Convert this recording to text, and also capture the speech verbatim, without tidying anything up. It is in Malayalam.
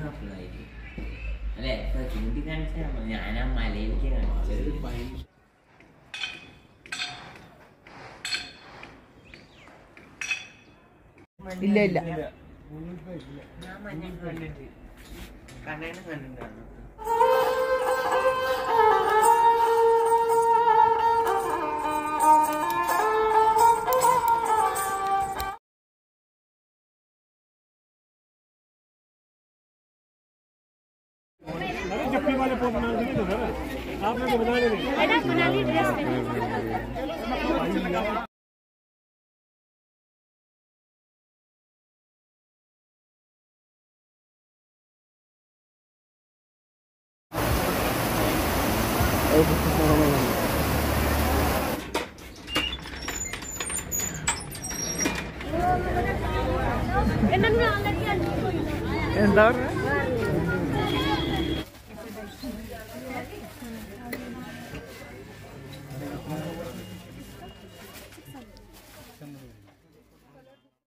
കപ്പിളായിരിക്കും അല്ലേ? ഇപ്പൊ ചൂണ്ടിക്കാണിച്ചാൽ ഞാൻ ആ മലയിലേക്ക് കാണിച്ചത്. ഇല്ല ഇല്ല ഞാൻ മഞ്ഞ കണ്ടിട്ട് കണ്ണേനെ കണ്ടിട്ടാണ്. जप्पी वाले फोन बना दिए तो सर आपने तो बता नहीं मैडम मनाली ड्रेस पहनी എന്താ പറഞ്ഞ